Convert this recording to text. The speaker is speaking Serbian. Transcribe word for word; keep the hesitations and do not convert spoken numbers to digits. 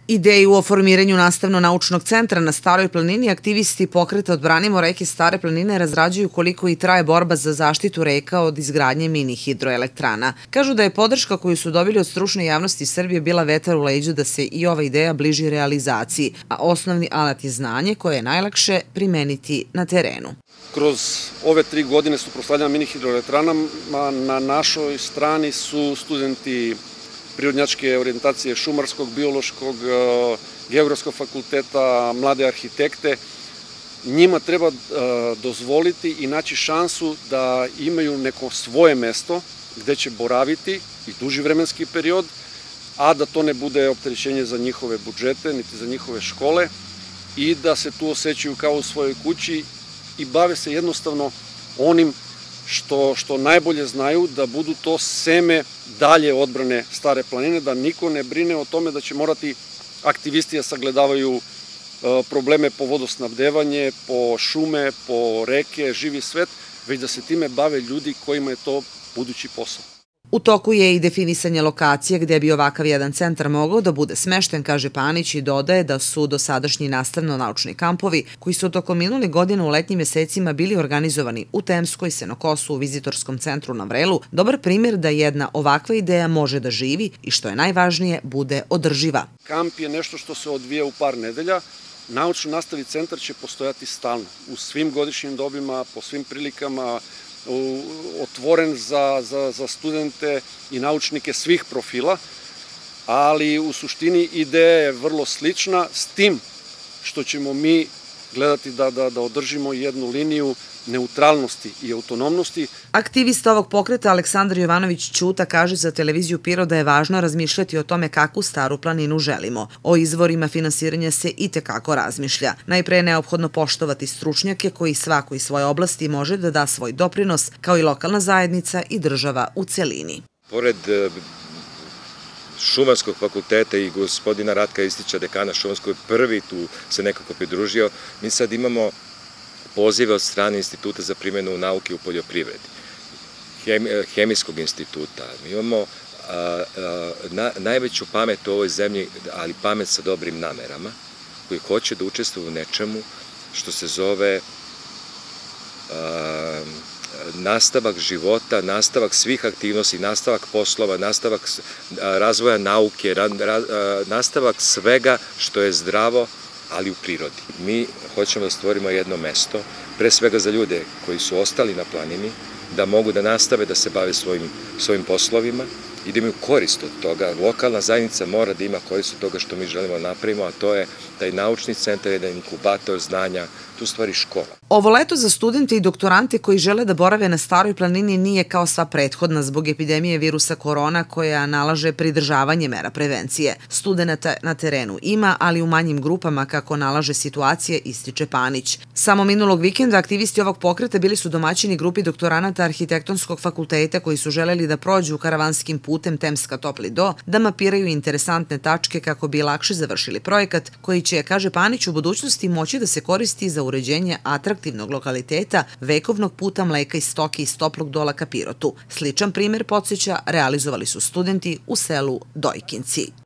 Ideju o formiranju nastavno-naučnog centra na Staroj planini aktivisti pokreta Odbranimo reke Stare planine razrađuju koliko i traje borba za zaštitu reka od izgradnje mini hidroelektrana. Kažu da je podrška koju su dobili od stručne javnosti Srbije bila vetar u leđu da se i ova ideja bliži realizaciji, a osnovni alat je znanje koje je najlakše primeniti na terenu. Kroz ove tri godine su proslavljena mini hidroelektranama. Na našoj strani su studenti prirodnjačke orijentacije Šumarskog, Biološkog, Geografskog fakulteta, mlade arhitekte. Njima treba dozvoliti i naći šansu da imaju neko svoje mesto gde će boraviti i duži vremenski period, a da to ne bude opterećenje za njihove budžete, niti za njihove škole i da se tu osjećaju kao u svojoj kući i bave se jednostavno onim što, što najbolje znaju, da budu to seme dalje odbrane Stare planine, da niko ne brine o tome da će morati aktivisti da sagledavaju probleme po vodosnabdevanje, po šume, po reke, živi svet, već da se time bave ljudi kojima je to budući posao. U toku je i definisanje lokacije gde bi ovakav jedan centar mogao da bude smešten, kaže Panić i dodaje da su dosadašnji nastavno-naučni kampovi, koji su tokom minulih godina u letnjim mesecima bili organizovani u Temskoj, Senokosu, u vizitorskom centru na Vrelu, dobar primjer da jedna ovakva ideja može da živi i, što je najvažnije, bude održiva. Kamp je nešto što se odvija u par nedelja. Naučno-nastavni centar će postojati stalno, u svim godišnjim dobima, po svim prilikama, otvoren za, za, za studente i naučnike svih profila, ali u suštini ideja je vrlo slična, s tim što ćemo mi gledati da, da, da održimo jednu liniju neutralnosti i autonomnosti. Aktivista ovog pokreta Aleksandar Jovanović Ćuta kaže za televiziju Pirot da je važno razmišljati o tome kakvu Staru planinu želimo. O izvorima finansiranja se i tekako razmišlja. Najpre je neophodno poštovati stručnjake koji svako iz svoje oblasti može da da svoj doprinos, kao i lokalna zajednica i država u celini. Pored Šumarskog fakulteta i gospodina Ratka Istića, dekana Šumarskog, prvi tu se nekako pridružio, mi sad imamo pozive od strane Instituta za primjenu nauke u poljoprivredi, Hemijskog instituta. Mi imamo najveću pamet u ovoj zemlji, ali pamet sa dobrim namerama, koji hoće da učestvuju u nečemu što se zove nastavak života, nastavak svih aktivnosti, nastavak poslova, nastavak razvoja nauke, nastavak svega što je zdravo, ali u prirodi. Mi hoćemo da stvorimo jedno mesto, pre svega za ljude koji su ostali na planini, da mogu da nastave da se bave svojim, svojim poslovima i da imaju korist od toga. Lokalna zajednica mora da ima korist od toga što mi želimo da napravimo, a to je taj naučni centar, jedan inkubator znanja, tu stvari škola. Ovo leto za studente i doktorante koji žele da borave na Staroj planini nije kao sva prethodna zbog epidemije virusa korona koja nalaže pridržavanje mera prevencije. Studenata na terenu ima, ali u manjim grupama kako nalaže situacije, ističe Panić. Samo minulog vikenda aktivisti ovog pokreta bili su domaćini grupi doktoranata Arhitektonskog fakulteta koji su želeli da prođu karavanskim putem Temska Topli do, da mapiraju interesantne tačke kako bi lakše završili projekat koji će, kaže Panić, u budućnosti moći da se koristi za uređenje atraktivnog lokaliteta vekovnog puta mleka i stoke iz Toplog Dola ka Pirotu. Sličan primer podsjeća realizovali su studenti u selu Dojkinci.